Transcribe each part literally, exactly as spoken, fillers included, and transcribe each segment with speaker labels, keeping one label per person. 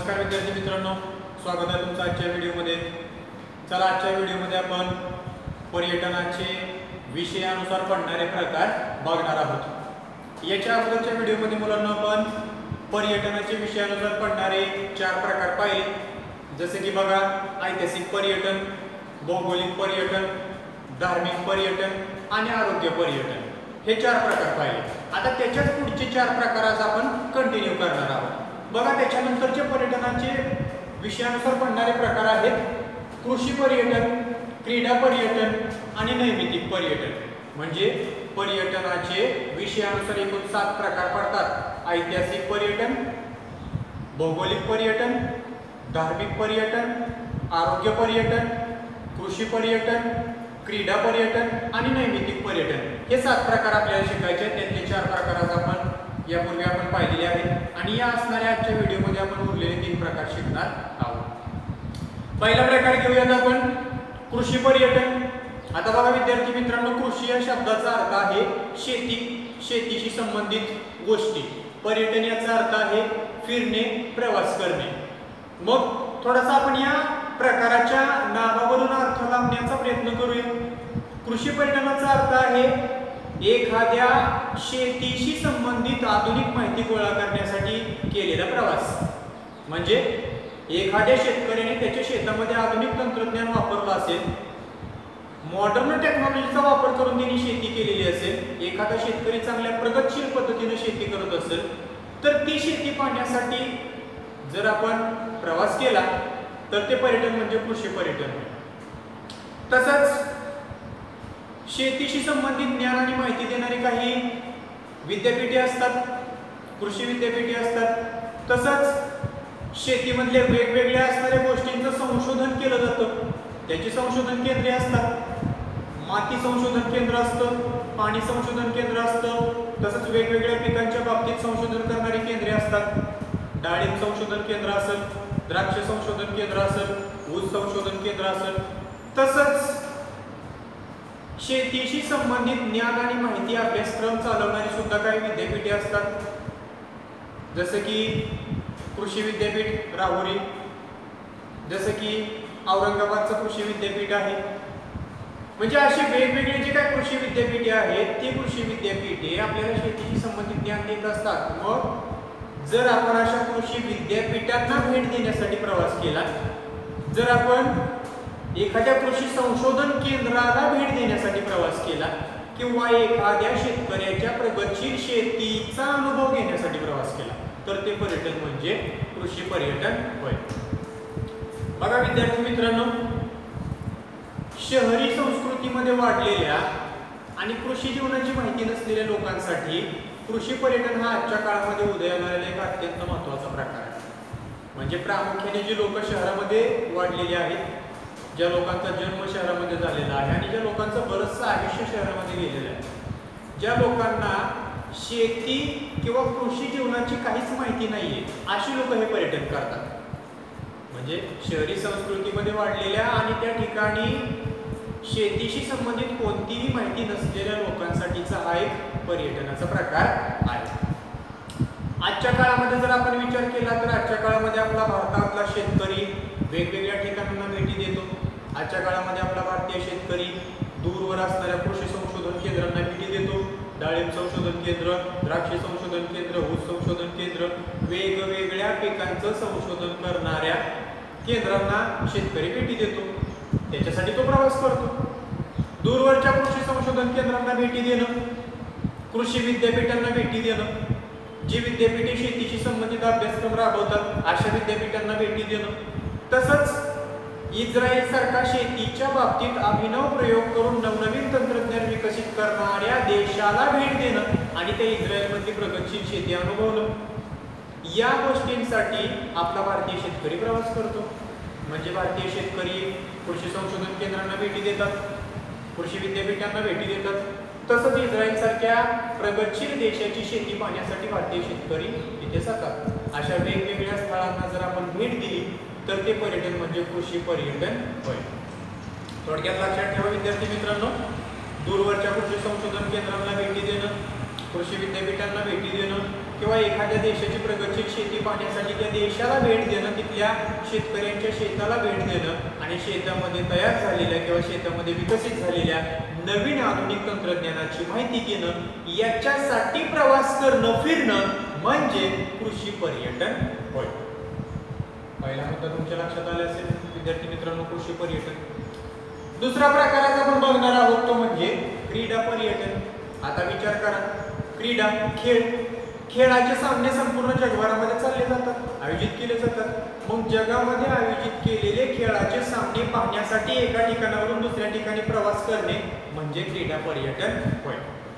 Speaker 1: नमस्कार विद्यार्थी मित्रांनो, स्वागत आहे तुमचं आजच्या व्हिडिओमध्ये। चला आजच्या व्हिडिओमध्ये आपण पर्यटनाचे विषयानुसार पडणारे प्रकार बघणार आहोत। याच्या अगोदरच्या व्हिडिओमध्ये मुलांना आपण पर्यटनाचे विषयानुसार पडणारे चार प्रकार पाहिले, जसे की बघा ऐतिहासिक पर्यटन, भौगोलिक पर्यटन, धार्मिक पर्यटन आणि आरोग्य पर्यटन हे चार प्रकार पाहिले। आता त्याच्याच पुढचे चार प्रकार आज आपण कंटिन्यू करणार आहोत। बघा त्याच्यानंतरचे पर्यटनाचे विषयानुसार पडणारे प्रकार आहेत कृषी पर्यटन, क्रीडा पर्यटन आणि नैमित्तिक पर्यटन। म्हणजे पर्यटनाचे विषयानुसार एकूण सात प्रकार पडतात। ऐतिहासिक पर्यटन, भौगोलिक पर्यटन, धार्मिक पर्यटन, आरोग्य पर्यटन, कृषी पर्यटन, क्रीडा पर्यटन आणि नैमित्तिक पर्यटन हे सात प्रकार आपल्याला शिकायचे आहेत। त्यातले चार प्रकार आज आपण यापूर्वी आपण पाहिलेले आहेत आणि या असणाऱ्या आजच्या व्हिडिओमध्ये आपण उरलेले तीन प्रकार शिकणार आहोत। पहिला प्रकार घेऊयात आपण कृषी पर्यटन। आता बघा विद्यार्थी मित्रांनो, कृषी या शब्दाचा अर्थ आहे शेती, शेतीशी संबंधित गोष्टी। पर्यटन याचा अर्थ आहे फिरणे, प्रवास करणे। मग थोडासा आपण या प्रकाराच्या नावावरून अर्थ लावण्याचा प्रयत्न करूया। कृषी पर्यटनाचा अर्थ आहे एखाद्या शेतीशी संबंधित आधुनिक माहिती गोळा करण्यासाठी केलेला प्रवास। म्हणजे एखाद्या शेतकऱ्याने त्याच्या शेतामध्ये आधुनिक तंत्रज्ञान वापरलं असेल, मॉडर्न टेक्नॉलॉजीचा वापर करून त्यांनी शेती केलेली असेल, एखादा शेतकरी चांगल्या प्रगतशील पद्धतीने शेती करत असेल, तर ती शेती पाहण्यासाठी जर आपण प्रवास केला तर ते पर्यटन म्हणजे कृषी पर्यटन। तसंच शेतीशी संबंधित ज्ञान आणि माहिती देणारी काही विद्यापीठे असतात, कृषी विद्यापीठे असतात। तसंच शेतीमधले वेगवेगळ्या असणाऱ्या गोष्टींचं संशोधन केलं जातं, त्याची संशोधन केंद्रे असतात। माती संशोधन केंद्र असतं, पाणी संशोधन केंद्र असतं, तसंच वेगवेगळ्या पिकांच्या बाबतीत संशोधन करणारी केंद्रे असतात। डाळिंब संशोधन केंद्र असेल, द्राक्ष संशोधन केंद्र असेल, ऊस संशोधन केंद्र असेल। तसंच शेतीशी संबंधित ज्ञान आणि माहिती अभ्यासक्रम चालवणारी सुद्धा काही विद्यापीठे असतात, जसे की कृषी विद्यापीठ राहुरी, जसे की औरंगाबादचं कृषी विद्यापीठ आहे। म्हणजे अशी वेगवेगळी जी काही कृषी विद्यापीठे आहेत ती कृषी विद्यापीठे आपल्याला शेतीशी संबंधित ज्ञान देत असतात। मग जर आपण अशा कृषी विद्यापीठांना भेट देण्यासाठी प्रवास केला, जर आपण एखाद्या कृषी संशोधन केंद्राला भेट देण्यासाठी प्रवास केला किंवा एखाद्या शेतकऱ्याच्या प्रगतशील शेतीचा अनुभव घेण्यासाठी प्रवास केला तर ते पर्यटन म्हणजे कृषी पर्यटन होय। बघा विद्यार्थी मित्रांनो, शहरी संस्कृतीमध्ये वाढलेल्या आणि कृषी जीवनाची माहिती नसलेल्या लोकांसाठी कृषी पर्यटन हा आजच्या काळामध्ये उदयाला आलेला एक अत्यंत महत्त्वाचा प्रकार आहे। म्हणजे प्रामुख्याने जी लोक शहरामध्ये वाढलेली आहेत, ज्या लोकांचा जन्म शहरामध्ये झालेला आहे आणि ज्या लोकांचं बरंचसं आयुष्य शहरामध्ये गेलेलं आहे, ज्या लोकांना शेती किंवा कृषी जीवनाची काहीच माहिती नाहीये, अशी लोक हे पर्यटन करतात। म्हणजे शहरी संस्कृतीमध्ये वाढलेल्या आणि त्या ठिकाणी शेतीशी संबंधित कोणतीही माहिती नसलेल्या लोकांसाठीचा हा एक पर्यटनाचा प्रकार आहे। आजच्या काळामध्ये जर आपण विचार केला तर आजच्या काळामध्ये आपला भारतातला शेतकरी वेगवेगळ्या ठिकाणांना भेटी देतो। आजच्या काळामध्ये आपला भारतीय शेतकरी दूरवर असणाऱ्या कृषी संशोधन केंद्रांना भेटी देतो। डाळिंब संशोधन केंद्र, द्राक्ष संशोधन केंद्र, ऊस संशोधन केंद्र, वेगवेगळ्या पिकांचं संशोधन करणाऱ्या केंद्रांना शेतकरी भेटी देतो, त्याच्यासाठी तो प्रवास करतो। दूरवरच्या कृषी संशोधन केंद्रांना भेटी देणं, कृषी विद्यापीठांना भेटी देणं, जी विद्यापीठे शेतीशी संबंधित अभ्यासक्रम राबवतात अशा विद्यापीठांना भेटी देणं। तसंच इस्रायल सारखा शेतीच्या बाबतीत अभिनव प्रयोग करून नवनवीन तंत्रज्ञान विकसित करणाऱ्या देशाला भेट देणं आणि त्या इस्रायलमधली प्रगतशील शेती अनुभवणं, या गोष्टींसाठी आपला भारतीय शेतकरी प्रवास करतो। म्हणजे भारतीय शेतकरी कृषी संशोधन केंद्रांना भेटी देतात, कृषी विद्यापीठांना भेटी देतात। तसंच इस्रायल सारख्या प्रगतशील देशाची शेती पाहण्यासाठी भारतीय शेतकरी तिथे जातात। अशा वेगवेगळ्या स्थळांना जर आपण भेट दिली तर ते पर्यटन म्हणजे कृषी पर्यटन होय। थोडक्यात लक्षात ठेवा विद्यार्थी मित्रांनो, दूरवरच्या कृषी संशोधन केंद्रांना भेटी देणं, कृषी विद्यापीठांना भेटी देणं, किंवा एखाद्या देशाची प्रगतशील शेती पाहण्यासाठी त्या देशाला भेट देणं, तिथल्या शेतकऱ्यांच्या शेताला भेट देणं आणि शेतामध्ये तयार झालेल्या किंवा शेतामध्ये विकसित झालेल्या नवीन आधुनिक तंत्रज्ञानाची माहिती घेणं, याच्यासाठी प्रवास करणं, फिरणं म्हणजे कृषी पर्यटन होय. पहिला मुद्दा तुमच्या लक्षात आला असेल विद्यार्थी मित्रांनो, कृषी पर्यटन. दुसरा प्रकाराचा आपण बघणार आहोत तो म्हणजे क्रीडा पर्यटन. आता विचार करा, क्रीडा खेळ, खेळाचे सामने संपूर्ण जगभरामध्ये चालले जातात, आयोजित केले जातात. मग जगामध्ये आयोजित केलेले खेळाचे सामने पाहण्यासाठी एका ठिकाणावरून दुसऱ्या ठिकाणी प्रवास करणे म्हणजे क्रीडा पर्यटन होय.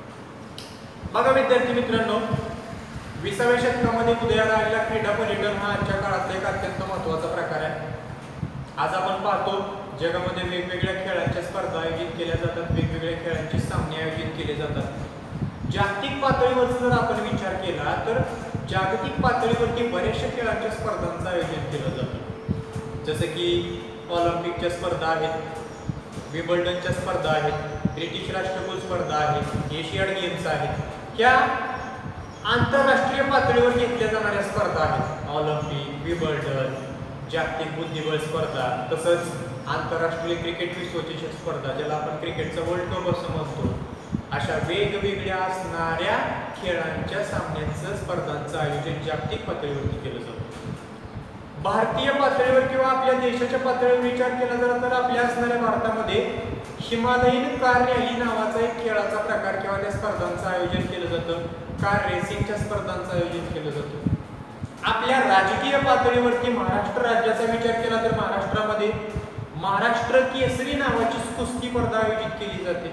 Speaker 1: बघा विद्यार्थी मित्रांनो, विसाव्या शतकामध्ये उदयाला आलेला क्रीडा पर्यटन हा आजच्या काळातला एक अत्यंत महत्त्वाचा प्रकार आहे. आज आपण पाहतो जगामध्ये वेगवेगळ्या खेळांच्या स्पर्धा आयोजित केल्या जातात, वेगवेगळ्या खेळांचे सामने आयोजित केले जातात. जागतिक पातळीवर जर आपण विचार केला तर जागतिक पातळीवरती बऱ्याचशा खेळांच्या स्पर्धांचं आयोजन केलं जातं. जसं की ऑलिम्पिकच्या स्पर्धा आहेत, विम्बल्डनच्या स्पर्धा आहेत, ब्रिटिश राष्ट्रकुल स्पर्धा आहेत, एशियाड गेम्स आहेत. ह्या आंतरराष्ट्रीय पातळीवर घेतल्या जाणाऱ्या स्पर्धा आहेत. ऑलिम्पिक, विम्बल्डन, जागतिक बुद्धिबळ स्पर्धा, तसंच आंतरराष्ट्रीय क्रिकेट विश्वचषक स्पर्धा, ज्याला आपण क्रिकेटचा वर्ल्ड कप असं म्हणतो. अशा वेगवेगळ्या असणाऱ्या खेळांच्या सामन्यांचं स्पर्धांचं आयोजन जागतिक पातळीवरती केलं जातं. भारतीय पातळीवर किंवा आपल्या देशाच्या पातळीवर विचार केला जर तर आपल्या असणाऱ्या भारतामध्ये हिमालयीन कार रॅली नावाचा एक खेळाचा प्रकार किंवा त्या स्पर्धांचं आयोजन केलं जातं. कार रेसिंगच्या स्पर्धांचं आयोजन केलं जातं. आपल्या राजकीय पातळीवरती महाराष्ट्र राज्याचा विचार केला तर महाराष्ट्रामध्ये महाराष्ट्र केसरी नावाची कुस्ती स्पर्धा आयोजित केली जाते.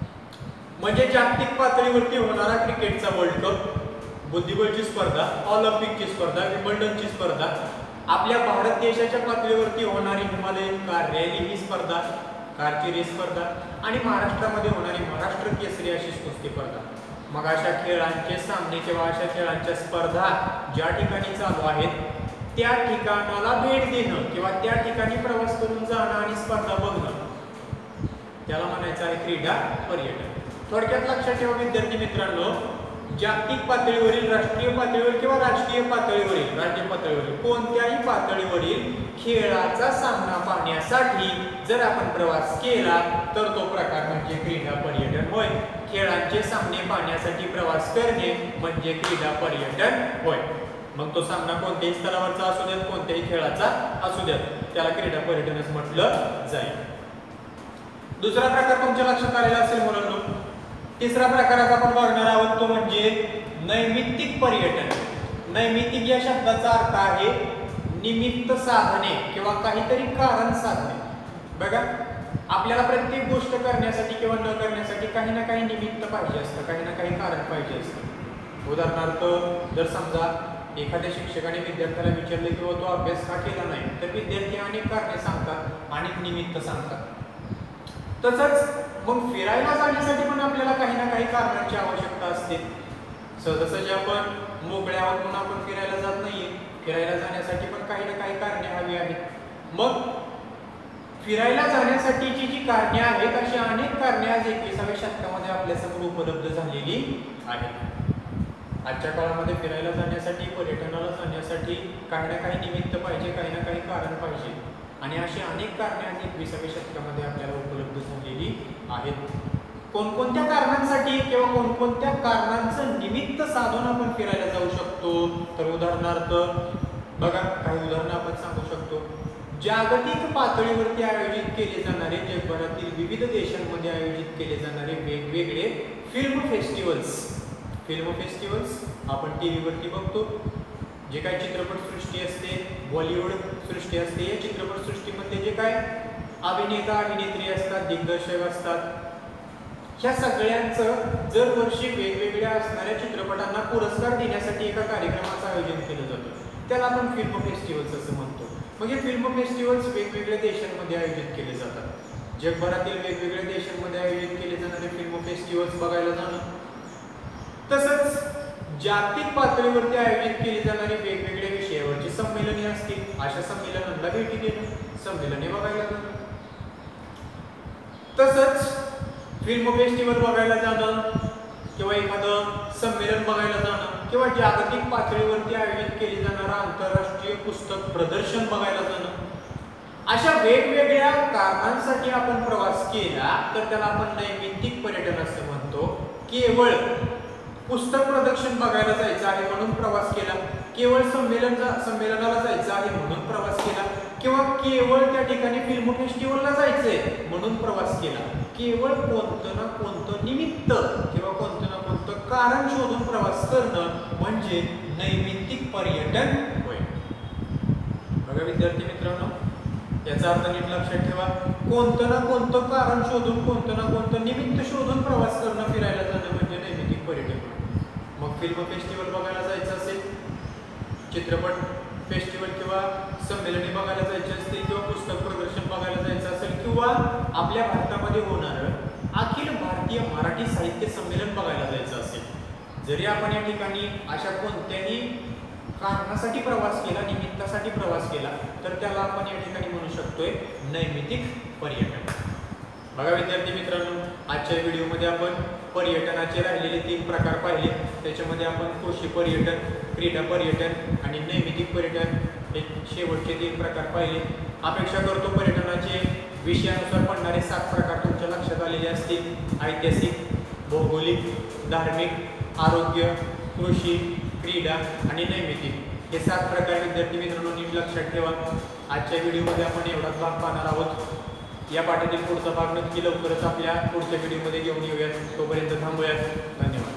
Speaker 1: म्हणजे जागतिक पातळीवरती होणारा क्रिकेटचा वर्ल्ड कप, बुद्धिबळची स्पर्धा, ऑलिम्पिकची स्पर्धा, विम्बल्डनची स्पर्धा, आपल्या भारत देशाच्या पातळीवरती होणारी हिमालयन कार रॅली ही स्पर्धा, कारची रेस स्पर्धा आणि महाराष्ट्रामध्ये होणारी महाराष्ट्र केसरी अशी कुस्ती स्पर्धा. मग अशा खेळांचे सामने किंवा अशा खेळांच्या स्पर्धा ज्या ठिकाणी चालू आहेत त्या ठिकाणाला भेट देणं किंवा त्या ठिकाणी प्रवास करून जाणं आणि स्पर्धा बघणं, त्याला म्हणायचं आहे क्रीडा पर्यटन. थोडक्यात लक्षात ठेवा विद्यार्थी मित्रांनो, जागतिक पातळीवरील, राष्ट्रीय पातळीवर किंवा राजकीय पातळीवरील, राज्य पातळीवरील कोणत्याही पातळीवरील खेळाचा सामना पाहण्यासाठी जर आपण प्रवास केला तर तो प्रकार म्हणजे क्रीडा पर्यटन होय. खेळांचे सामने पाहण्यासाठी प्रवास करणे म्हणजे क्रीडा पर्यटन होय. मग तो सामना कोणत्याही स्तरावरचा असू द्यात, कोणत्याही खेळाचा असू द्यात, त्याला क्रीडा पर्यटनच म्हटलं जाईल. दुसरा प्रकार तुमच्या लक्षात आलेला असेल मुलांनो. तिसरा प्रकाराचा आपण बघणार आहोत तो म्हणजे नैमित्तिक पर्यटन. नैमित्तिक या शब्दाचा अर्थ आहे निमित्त साधने किंवा काहीतरी कारण साधने. बघा, आपल्याला प्रत्येक गोष्ट करण्यासाठी किंवा न करण्यासाठी काही ना काही निमित्त पाहिजे असतं, काही ना काही कारण पाहिजे असतं. उदाहरणार्थ जर समजा एखाद्या शिक्षकाने विद्यार्थ्याला विचारले किंवा तो अभ्यास का केला नाही तर विद्यार्थी अनेक कारणे सांगतात, अनेक निमित्त सांगतात. तसंच मग फिरायला जाण्यासाठी पण आपल्याला काही ना काही कारणांची आवश्यकता असते. सहजासहजी आपण मोकळ्या आहोत म्हणून आपण फिरायला जात नाहीये, फिरायला जाण्यासाठी पण काही ना काही कारणे हवी आहेत. मग फिरायला जाण्यासाठीची जी कारणे आहेत अशी अनेक कारणे आज एकविसाव्या शतकामध्ये आपल्यासमोर उपलब्ध झालेली आहेत. आजच्या काळामध्ये फिरायला जाण्यासाठी, पर्यटनाला जाण्यासाठी काही ना काही निमित्त पाहिजे, काही ना काही कारण पाहिजे आणि अशी अनेक कारणे आज एकविसाव्या शतकामध्ये आपल्याला उपलब्ध झालेली आहेत. कोणकोणत्या कारणांसाठी किंवा कोणकोणत्या कारणांचं निमित्त साधून आपण फिरायला जाऊ शकतो तर उदाहरणार्थ बघा, काही उदाहरणं आपण सांगू शकतो. जागतिक पातळीवरती आयोजित केले जाणारे, जगभरातील विविध देशांमध्ये आयोजित केले जाणारे वेगवेगळे फिल्म फेस्टिवल्स. फिल्म फेस्टिवल्स आपण टी व्हीवरती बघतो. जे काही चित्रपटसृष्टी असते, बॉलिवूड सृष्टी असते, या चित्रपटसृष्टीमध्ये जे काय अभिनेता अभिनेत्री असतात, दिग्दर्शक असतात, ह्या सगळ्यांचं जर वर्षी वेगवेगळ्या असणाऱ्या चित्रपटांना पुरस्कार देण्यासाठी एका कार्यक्रमाचं आयोजन केलं जातं. त्याला आपण फिल्म फेस्टिवल्स असं म्हणतो. मग हे फिल्म फेस्टिवल्स वेगवेगळ्या देशांमध्ये आयोजित केले जातात. जगभरातील वेगवेगळ्या देशांमध्ये आयोजित केले जाणारे फिल्म फेस्टिवल्स बघायला जाणं, तसंच जागतिक पातळीवरती आयोजित केली जाणारी वेगवेगळ्या विषयावरची संमेलने असतील, अशा संमेलनांना भेटी देणं, संमेलने बघायला जाणं, तसंच फिल्म फेस्टिवल बघायला जाणं किंवा एखादं संमेलन बघायला जाणं, किंवा जागतिक पातळीवरती आयोजित केले जाणारं आंतरराष्ट्रीय पुस्तक प्रदर्शन बघायला जाणं, अशा वेगवेगळ्या कारणांसाठी आपण प्रवास केला तर त्याला आपण नैमित्तिक पर्यटन असं म्हणतो. केवळ पुस्तक प्रदर्शन बघायला जायचं आहे म्हणून प्रवास केला, केवळ संमेलन संमेलनाला जायचं आहे म्हणून प्रवास केला, किंवा केवळ त्या ठिकाणी फिल्म फेस्टिवलला जायचंय म्हणून प्रवास केला, केवळ कोणतं ना कोणतं निमित्त किंवा कोणतं ना कोणतं कारण शोधून प्रवास करणं म्हणजे नैमित्तिक पर्यटन होय. बघा विद्यार्थी मित्रांनो, याचा अर्थ नीट लक्षात ठेवा. कोणतं ना कोणतं कारण शोधून, कोणतं ना कोणतं निमित्त शोधून प्रवास करणं, फिरायला जाणं म्हणजे नैमित्तिक पर्यटन. मग फिल्म फेस्टिवल बघायला जायचं असेल, चित्रपट फेस्टिवल किंवा संमेलने बघायला जायचे असतील, किंवा पुस्तक प्रदर्शन बघायला जायचं असेल, किंवा आपल्या भारतामध्ये होणारं अखिल भारतीय मराठी साहित्य संमेलन बघायला जायचं असेल, जरी आपण या ठिकाणी अशा कोणत्याही कारणासाठी प्रवास केला, निमित्तासाठी प्रवास केला, तर त्याला आपण या ठिकाणी म्हणू शकतोय नैमित्तिक पर्यटन. बघा विद्यार्थी मित्रांनो, आजच्या व्हिडिओमध्ये आपण पर्यटनाचे राहिलेले तीन प्रकार पाहिले. त्याच्यामध्ये आपण कृषी पर्यटन, क्रीडा पर्यटन आणि नैमित्तिक पर्यटन हे शेवटचे तीन प्रकार पाहिले. अपेक्षा करतो पर्यटनाचे विषयानुसार पडणारे सात प्रकार तुमच्या लक्षात आलेले असतील. ऐतिहासिक, भौगोलिक, धार्मिक, आरोग्य, कृषी, क्रीडा आणि नैमित्तिक हे सात प्रकार विद्यार्थी मित्रांनो नीट लक्षात ठेवा. आजच्या व्हिडिओमध्ये आपण एवढाच भाग पाहणार आहोत. या पाठातील पुढचा भाग नक्की लवकरच आपल्या पुढच्या व्हिडिओमध्ये घेऊन येऊयात. तोपर्यंत थांबूयात. धन्यवाद.